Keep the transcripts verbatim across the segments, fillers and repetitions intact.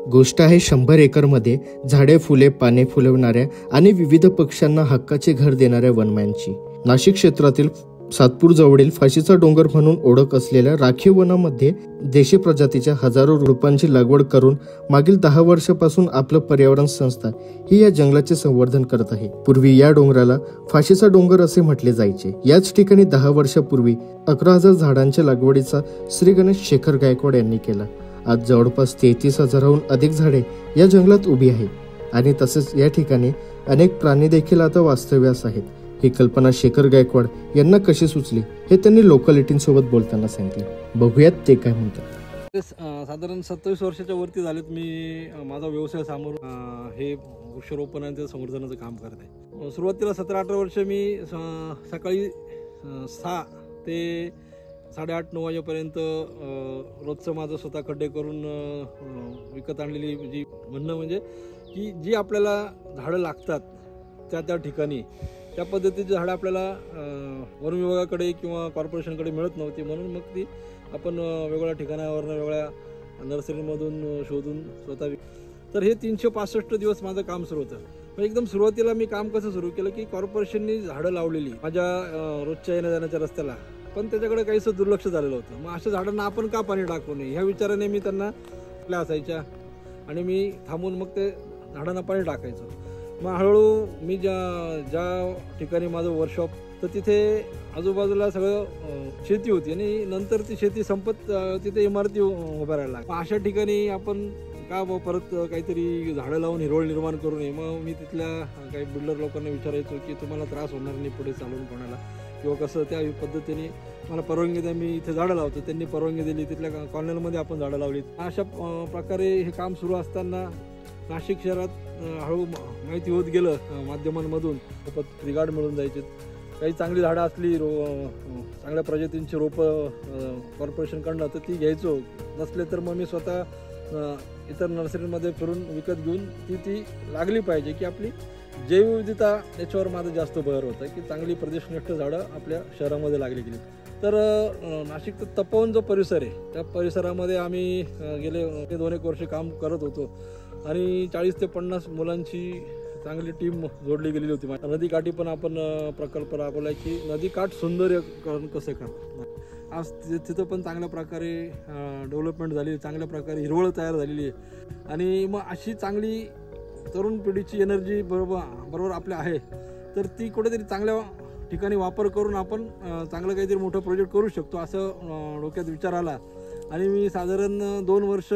गोष्ट आहे शंभर एकरमध्ये झाडे, फुले, पाने फुलवणाऱ्या आणि विविध पक्ष्यांना हक्काचे घर देणाऱ्या वनमॅनची. नाशिक क्षेत्रातील सातपूर जवळील फाशीचा डोंगर म्हणून ओळख असलेल्या राखीव वनामध्ये देशी प्रजातीच्या हजारो रोपांची लागवड करून मागील दहा वर्षापासून आपलं पर्यावरण संस्था ही या जंगलाचे संवर्धन करत आहे. पूर्वी या डोंगराला फाशीचा डोंगर असे म्हटले जायचे. याच ठिकाणी दहा वर्षापूर्वी अकरा हजार झाडांच्या लागवडीचा श्री गणेश शेखर गायकवाड यांनी केला. आज जवळपास तेहतीस हजाराहून अधिक झाडे या जंगलात उभी आहेत आणि तसेच या ठिकाणी अनेक प्राणी देखील आता वास्तव्यास आहेत. ही कल्पना शेखर गायकवाड यांना कशी सुचली हे त्यांनी लोकॅलिटींसोबत बोलताना सांगितले. बघूयात ते काय म्हणतात. साधारण सत्तावीस वर्षाच्या वरती झालेत मी माझा व्यवसाय समोर हे वृक्षारोपण आणि संवर्धनाचं काम करत आहे. सुरुवातीला सतरा अठरा वर्ष मी सकाळी सहा ते साडेआठ नऊ वाजेपर्यंत रोजचं माझं स्वतः खड्डे करून विकत आणलेली जी म्हणणं म्हणजे की जी आपल्याला झाडं लागतात त्या त्या ठिकाणी त्या पद्धतीची झाडं आपल्याला वन विभागाकडे किंवा कॉर्पोरेशनकडे मिळत नव्हती. म्हणून मग ती आपण वेगवेगळ्या ठिकाणावरून वेगळ्या नर्सरीमधून शोधून स्वतः. तर हे तीनशे पासष्ट दिवस माझं काम सुरू होतं. मग एकदम सुरुवातीला मी काम कसं सुरू केलं की कॉर्पोरेशननी झाडं लावलेली माझ्या रोजच्या येण्या जाण्याच्या रस्त्याला, पण त्याच्याकडे काहीसं दुर्लक्ष झालेलं होतं. मग अशा झाडांना आपण का पाणी टाकू नये ह्या विचाराने मी त्यांना आपल्या असायच्या आणि मी थांबून मग ते झाडांना पाणी टाकायचं. मग हळूहळू मी ज्या ज्या ठिकाणी माझं वर्कशॉप तर तिथे आजूबाजूला सगळं शेती होती आणि नंतर ती शेती संपत तिथे इमारती उभ्या राहायला. मग अशा ठिकाणी आपण का परत काहीतरी झाडं लावून हिरवळ निर्माण करू नये. मग मी तिथल्या काही बिल्डर लोकांना विचारायचो की तुम्हाला त्रास होणार नाही पुढे चालून कोणाला किंवा कसं. त्या पद्धतीने मला परवानगी द्या, मी इथे झाडं लावतो. त्यांनी परवानगी दिली. तिथल्या कॉलनीमध्ये आपण झाडं लावली. अशा प्रकारे हे काम सुरू असताना नाशिक शहरात हळू माहिती होत गेलं माध्यमांमधून. रिगार्ड मिळून जायचे. काही चांगली झाडं असली रो चांगल्या प्रजातींची रोपं कॉर्पोरेशनकडनं तर ती घ्यायचो. नसले तर मग मी स्वतः इतर नर्सरीमध्ये फिरून विकत घेऊन ती ती लागली पाहिजे की आपली जैवविविधता याच्यावर माझं जास्त भर होतं की चांगली प्रदेशनिष्ठ झाडं आपल्या शहरामध्ये लागली गेली. तर नाशिकचा तपोवन जो परिसर आहे त्या परिसरामध्ये आम्ही गेले दोन एक वर्ष काम करत होतो आणि चाळीस ते पन्नास मुलांची चांगली टीम जोडली गेलेली होती. नदीकाठी पण आपण प्रकल्प राबवला की नदीकाठ सौंदर्यकरण कसं करणार. आज तिथं पण चांगल्या प्रकारे डेव्हलपमेंट झाली, चांगल्या प्रकारे हिरवळ तयार झालेली आहे आणि मग अशी चांगली तरुण पिढीची एनर्जी बरोबर बरोबर आपल्या आहे. तर ती कुठेतरी चांगल्या ठिकाणी वापर करून आपण चांगलं काहीतरी मोठं प्रोजेक्ट करू शकतो असं डोक्यात विचार आला आणि मी साधारण दोन वर्ष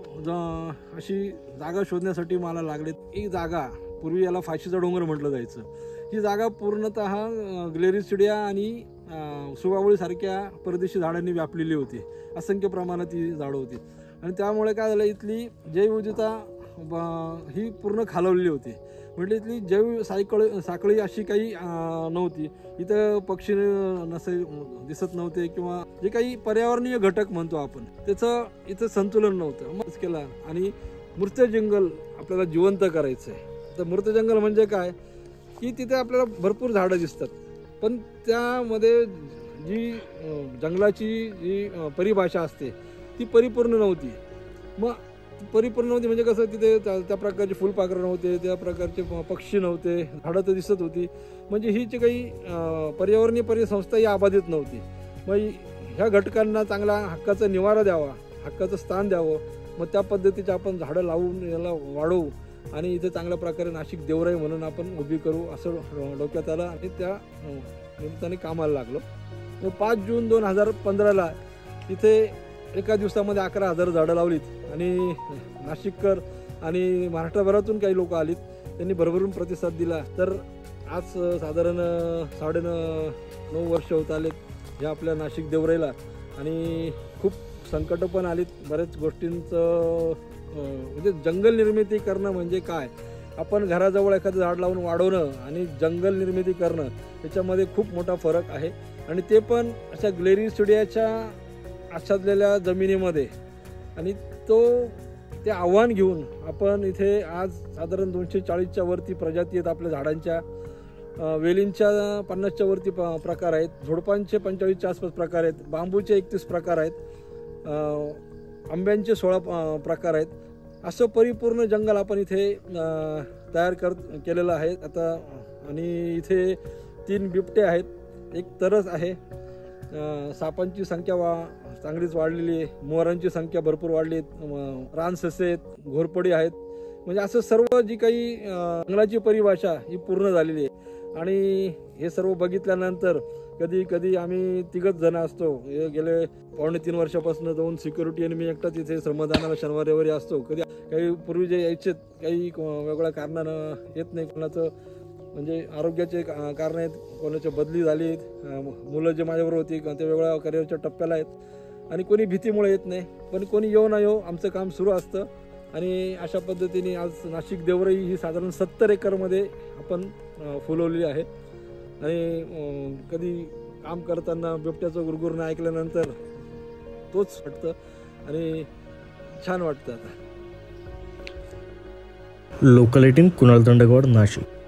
अशी जागा शोधण्यासाठी मला लागले. ही जागा पूर्वी याला फाशीचा डोंगर म्हटलं जायचं. ही जागा पूर्णतः ग्लेरिसिडिया आणि सुबावळीसारख्या परदेशी झाडांनी व्यापलेली होती. असंख्य प्रमाणात ही झाडं होती आणि त्यामुळे काय झालं इथली जैवविविधता ही पूर्ण खालवलेली होती. म्हणजे इथली जैव सायकळ साखळी अशी काही नव्हती. इथं पक्षी नसे दिसत नव्हते किंवा जे काही पर्यावरणीय घटक म्हणतो आपण त्याचं इथं संतुलन नव्हतं. मग केला आणि मूर्त जंगल आपल्याला जिवंत करायचं आहे. तर मूर्त जंगल म्हणजे काय की तिथे आपल्याला भरपूर झाडं दिसतात पण त्यामध्ये जी जंगलाची जी परिभाषा असते ती परिपूर्ण नव्हती. मग परिपूर्ण नव्हती म्हणजे कसं तिथे त्या प्रकारचे फुलपाखरं नव्हते, त्या प्रकारचे पक्षी नव्हते, झाडं तर दिसत होती. म्हणजे ही जी काही पर्यावरणीय परिसंस्था ही अबाधित नव्हती. मग ह्या घटकांना चांगला हक्काचा निवारा द्यावा, हक्काचं स्थान द्यावं. मग त्या पद्धतीचे आपण झाडं लावून याला वाढवू आणि इथे चांगल्या प्रकारे नाशिक देवराई म्हणून आपण उभी करू असं डोक्यात आलं आणि त्या निमित्ताने कामाला लागलो. मग पाच जून दोन हजार पंधराला इथे एका दिवसामध्ये अकरा हजार झाडं लावलीत आणि नाशिककर आणि महाराष्ट्रभरातून काही लोक आलीत. त्यांनी भरभरून प्रतिसाद दिला. तर आज साधारण साडे नऊ वर्ष होत आलेत ह्या आपल्या नाशिक देवराईला आणि खूप संकटं पण आलीत. बऱ्याच गोष्टींचं म्हणजे जंगल निर्मिती करणं म्हणजे काय, आपण घराजवळ एखादं झाड लावून वाढवणं आणि जंगल निर्मिती करणं याच्यामध्ये खूप मोठा फरक आहे. आणि ते पण अशा ग्लेरिसिडियाच्या आच्छादलेल्या जमिनीमध्ये. आणि तो ते आव्हान घेऊन आपण इथे आज साधारण दोनशे चाळीसच्या वरती प्रजाती आहेत आपल्या झाडांच्या. वेलींच्या पन्नासच्या वरती प्रकार आहेत, झोडपांचे पंचेचाळीसच्या आसपास प्रकार आहेत, बांबूचे एकतीस प्रकार आहेत, आंब्यांचे सोळा प्रकार आहेत असं परिपूर्ण जंगल आपण इथे तयार कर केलेलं आहे आता. आणि इथे तीन बिबटे आहेत, एक तरस आहे, सापांची संख्या वा चांगलीच वाढलेली आहे, मोरांची संख्या भरपूर वाढली आहेत, रानससे आहेत, घोरपडी आहेत. म्हणजे असं सर्व जी काही जंगलाची परिभाषा ही पूर्ण झालेली आहे. आणि हे सर्व बघितल्यानंतर कधी कधी आम्ही तिघच जण असतो. हे गेले पावणे तीन वर्षापासून जाऊन सिक्युरिटी आणि मी एकटाच इथे श्रमदानाला शनिवार रविवारी असतो. कधी काही पूर्वी जे यायचे काही वेगळ्या कारणानं येत नाही, कोणाचं म्हणजे आरोग्याचे कारण आहेत, कोणाच्या बदली झाली, मुलं जे माझ्याबरोबर होती ते वेगळ्या करिअरच्या टप्प्याला आहेत आणि कोणी भीतीमुळे येत नाही. पण कोणी येऊ ना येऊ आमचं काम सुरू असतं. आणि अशा पद्धतीने आज नाशिक देवराई ही साधारण सत्तर एकरमध्ये आपण फुलवलेली आहे. आणि कधी काम करताना बिबट्याचं गुरगुरणं ऐकल्यानंतर तोच वाटतं आणि छान वाटतं. आता लोकल एटीन कुणाल दंडगौड, नाशिक.